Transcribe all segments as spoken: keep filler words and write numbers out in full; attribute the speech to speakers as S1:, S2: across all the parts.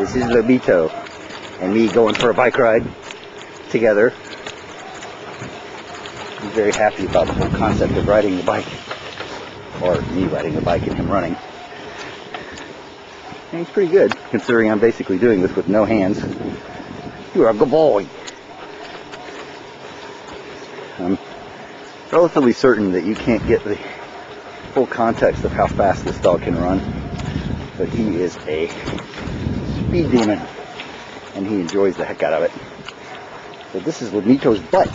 S1: This is Lomito and me going for a bike ride together. He's very happy about the whole concept of riding the bike, or me riding the bike and him running. And he's pretty good, considering I'm basically doing this with no hands. You are a good boy. I'm relatively certain that you can't get the full context of how fast this dog can run, but he is a speed demon, and he enjoys the heck out of it. So this is Lomito's butt.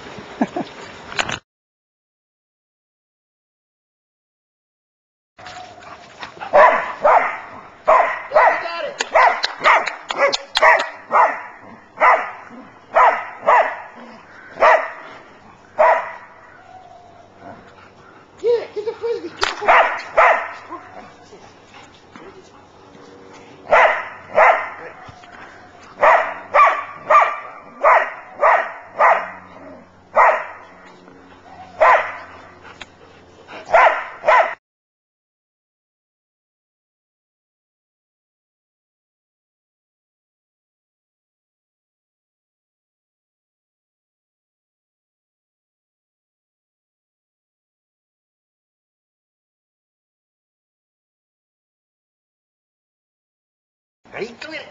S2: Are you doing it?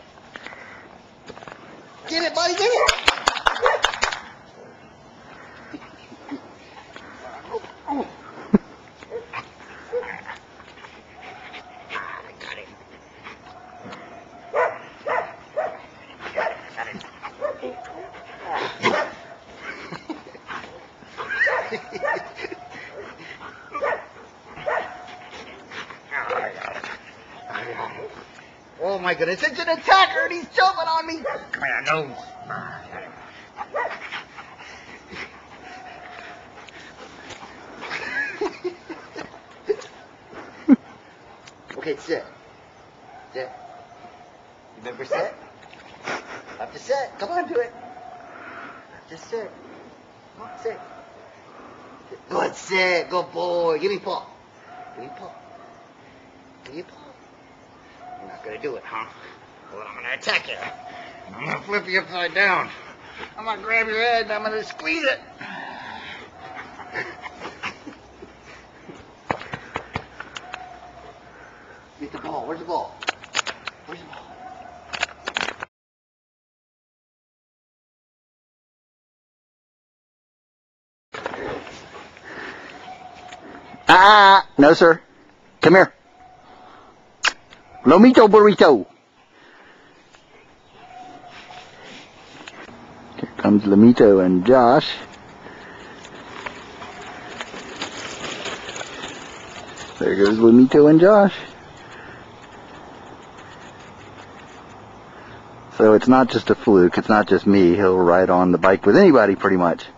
S2: Get it, buddy, get it! Oh. I got it. Got it, got it. Oh my goodness, it's an attacker and he's jumping on me! Come here, nose! Okay, sit. Sit. Remember sit? Have to sit. Come on, do it. Just sit. Come on, sit. Good sit. Good boy. Give me paw. Give me paw. Give me paw. You're not gonna do it, huh? Well, I'm gonna attack you. I'm gonna flip you upside down. I'm gonna grab your head and I'm gonna squeeze it. Get the ball. Where's the ball? Where's the ball?
S1: Ah, no sir. Come here. Lomito burrito. Here comes Lomito and Josh. There goes Lomito and Josh. So it's not just a fluke, it's not just me. He'll ride on the bike with anybody pretty much.